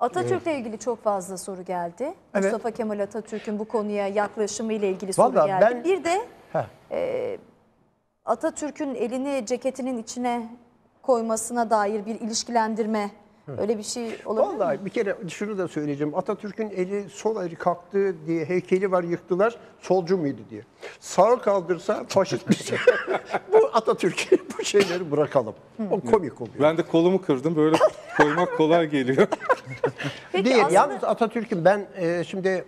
Atatürk'le ilgili çok fazla soru geldi. Evet. Mustafa Kemal Atatürk'ün bu konuya yaklaşımı ile ilgili Vallahi soru geldi. ben- Bir de Heh. Atatürk'ün elini ceketinin içine koymasına dair bir ilişkilendirme, öyle bir şey olabilir mi? Vallahi bir kere şunu da söyleyeceğim. Atatürk'ün eli sol eli kalktı diye heykeli var yıktılar. Solcu muydu diye. Sağı kaldırsa faşist bir şey. Bu Atatürk'ü bu şeyleri bırakalım. O komik oluyor. Ben de kolumu kırdım. Böyle koymak kolay geliyor. Peki Değil. aslında- Yalnız Atatürk'ün ben şimdi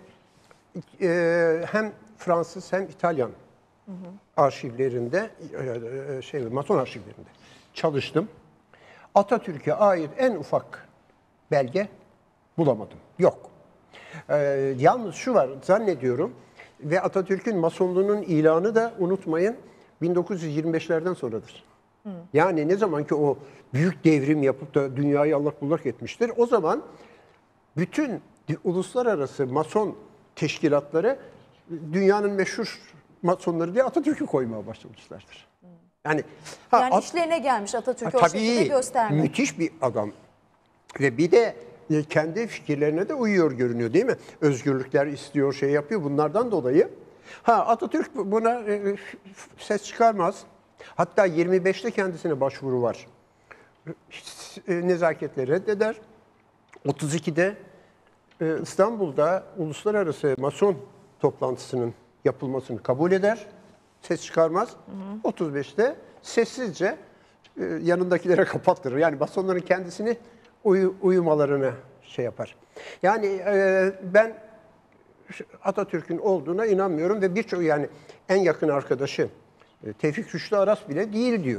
hem Fransız hem İtalyan arşivlerinde Mason arşivlerinde çalıştım. Atatürk'e ait en ufak belge bulamadım. Yok. Yalnız şu var zannediyorum ve Atatürk'ün Masonluğunun ilanı da unutmayın 1925'lerden sonradır. Yani ne zaman ki o büyük devrim yapıp da dünyayı allak bullak etmiştir. O zaman bütün uluslararası Mason teşkilatları dünyanın meşhur Masonları diye Atatürk'ü koymaya başlamışlardır. Yani, Yani işlerine gelmiş Atatürk'ü o şekilde göstermek. müthiş bir adam. Ve bir de kendi fikirlerine de uyuyor görünüyor değil mi? Özgürlükler istiyor, şey yapıyor. Bunlardan dolayı Atatürk buna ses çıkarmaz. Hatta 25'te kendisine başvuru var. Nezaketle reddeder. 32'de İstanbul'da uluslararası Mason toplantısının yapılmasını kabul eder. Ses çıkarmaz. 35'te sessizce yanındakilere kapattırır. Yani Masonların kendisini uyumalarını şey yapar. Yani ben Atatürk'ün olduğuna inanmıyorum ve birçok yani en yakın arkadaşı Tevfik Rüştü Aras bile değil diyor.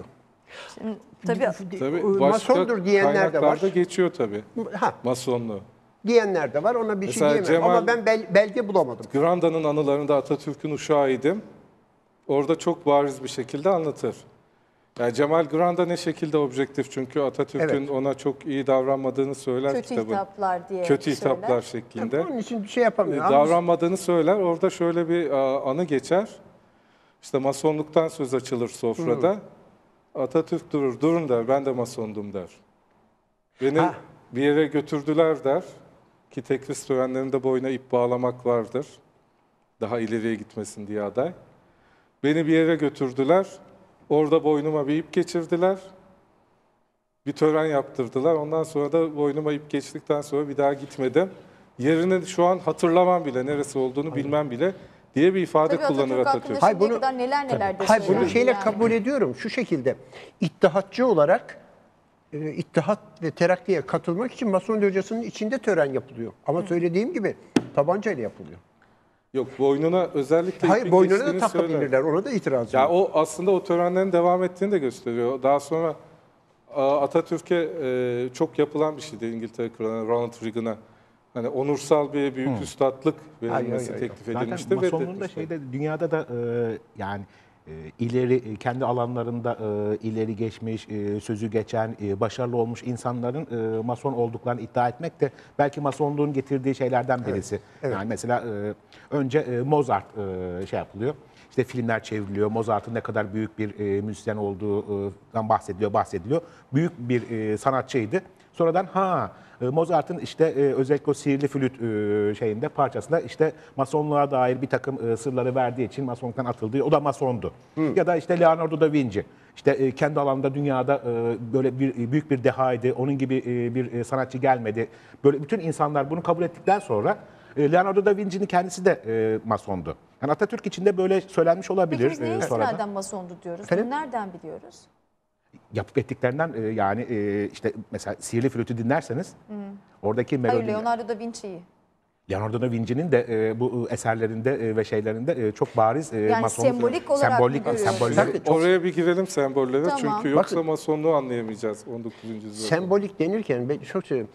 Tabii. Tabii Masondur başka diyenler de var. kaynaklarda geçiyor tabii. Ha, Masonluğu. diyenler de var. Ona bir Mesela şey diyemem. Cemal- Ama ben belge bulamadım. Granda'nın anılarında Atatürk'ün uşağıydım. Orada çok bariz bir şekilde anlatır. Yani Cemal Granda ne şekilde objektif çünkü Atatürk'ün Evet. ona çok iyi davranmadığını söyler Kötü kitabın. hitaplar diye Kötü söyler. hitaplar şeklinde. Onun için bir şey yapamıyor. Ama Davranmadığını söyler. Orada şöyle bir anı geçer. İşte masonluktan söz açılır sofrada. Atatürk durur, durun der, ben de masondum der. Beni Ha. bir yere götürdüler der. Ki tekris törenlerinde boyuna ip bağlamak vardır. Daha ileriye gitmesin diye aday. Beni bir yere götürdüler. Orada boynuma bir ip geçirdiler. Bir tören yaptırdılar. Ondan sonra da boynuma ip geçtikten sonra bir daha gitmedim. Yerini şu an hatırlamam bile, neresi olduğunu bilmem bile diye bir ifade Tabii kullanır Atatürk Atatürk. hakkında Hayır, şimdiye bunu- kadar neler de hayır bunu söylendi şeyle yani. kabul ediyorum şu şekilde. İttihatçı olarak İttihat ve Terakki'ye katılmak için Mason locasının içinde tören yapılıyor. Ama söylediğim gibi tabancayla yapılıyor. Yok, boynuna özellikle Hayır ipin boynuna da geçtiğini söyler. takabilirler. Ona da itiraz Ya yok. o aslında o törenlerin devam ettiğini de gösteriyor. Daha sonra Atatürk'e çok yapılan bir şeydi İngiltere Kralı Ronald Reagan'a. Hani onursal bir büyük üstadlık verilmesi Hayır. teklif Zaten edilmişti. Masonluğun da reddetmişti. şeyde dünyada da yani ileri kendi alanlarında ileri geçmiş, sözü geçen, başarılı olmuş insanların Mason olduklarını iddia etmek de belki Masonluğun getirdiği şeylerden birisi. evet. Yani mesela önce Mozart şey yapılıyor. İşte filmler çevriliyor. Mozart'ın ne kadar büyük bir müzisyen olduğundan bahsediliyor. Büyük bir sanatçıydı. Sonradan Mozart'ın işte özellikle o sihirli flüt şeyinde parçasında işte Masonluğa dair bir takım sırları verdiği için Masonluktan atıldığı o da Masondu. Ya da işte Leonardo da Vinci işte kendi alanında dünyada böyle büyük bir dehaydı. Onun gibi bir sanatçı gelmedi. Böyle bütün insanlar bunu kabul ettikten sonra Leonardo da Vinci'nin kendisi de Masondu. Yani Atatürk için de böyle söylenmiş olabilir. Peki biz neye sonradan. istinaden masondu diyoruz? Efendim? Bunu nereden biliyoruz? Yapıp ettiklerinden yani işte mesela sihirli flütü dinlerseniz oradaki Hayır, melodi Leonardo da Vinci'yi. Leonardo da Vinci'nin de bu eserlerinde ve şeylerinde çok bariz Yani sembolik olarak mı görüyoruz? sembolleri Oraya bir girelim sembollere Tamam. çünkü yoksa Masonluğu anlayamayacağız 19. yüzyılda. Sembolik denirken ben çok seviyorum.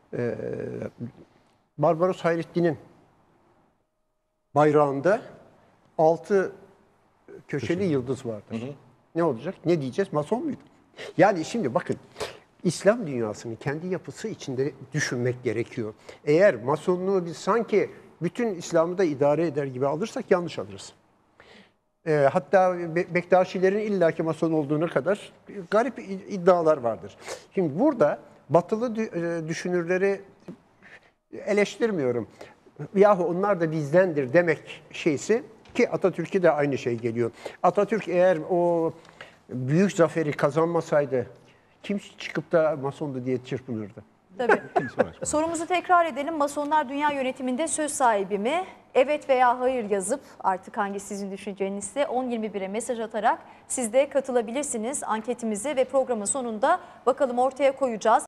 Barbaros Hayrettin'in bayrağında 6 köşeli yıldız vardır. Ne olacak? Ne diyeceğiz? Mason muydu? Yani şimdi bakın İslam dünyasının kendi yapısı içinde düşünmek gerekiyor. Eğer Masonluğu biz sanki bütün İslam'ı da idare eder gibi alırsak yanlış alırız. Hatta Bektaşilerin illaki Mason olduğuna kadar garip iddialar vardır. Şimdi burada batılı düşünürleri eleştirmiyorum. Yahu onlar da bizdendir demek şeysi ki Atatürk'e de aynı şey geliyor. Atatürk eğer o büyük zaferi kazanmasaydı kim çıkıp da Masondu diye çırpınırdı? Tabii. Sorumuzu tekrar edelim. Masonlar dünya yönetiminde söz sahibi mi? Evet veya hayır yazıp artık hangi sizin düşüncenizse 10-21'e mesaj atarak siz de katılabilirsiniz anketimize ve programın sonunda bakalım ortaya koyacağız.